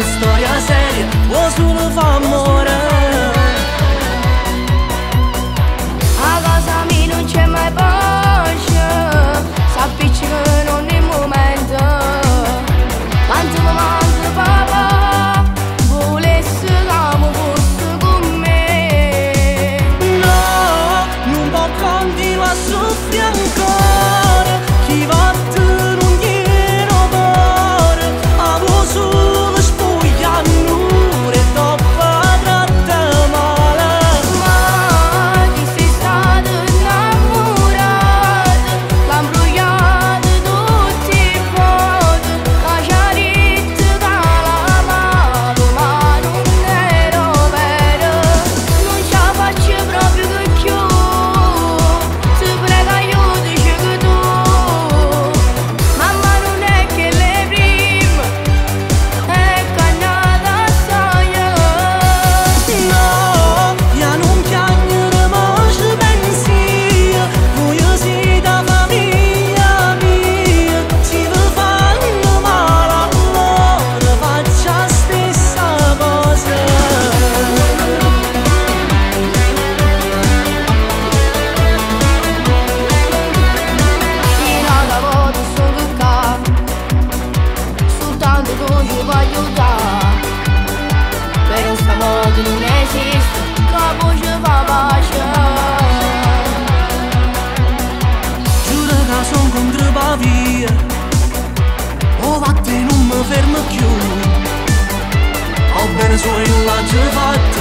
storia seria o solo fa amore. A casa mia non c'è mai pace, s'appiccicano in ogni momento. Quanto mi manca papà, volesse che mi fosse con me. No, non può continuare a soffrire ancora. Chi va te non glielo cuore. Amo solo spogliare e dopo tratta male. Ma ti sei stato innamorato, l'han bruciato tutti i poti, la chiaretta dall'amavo, ma non ero vero. Non ce la faccio proprio che più, ti prego aiutaci che tu. Mamma non è che le prime, è cagnata assai. No, io non chiamare ma ci pensi. Voi siete famiglia mia. Se vi fanno male allora faccia la stessa cosa. Fino alla volta sono qua, soltanto tu ci puoi aiutare. Però stavolta non esiste, capo ci fa pace. Giuro che sono contro la via. Oh vatte non mi fermo più. Ho bene solo il viaggio fatto.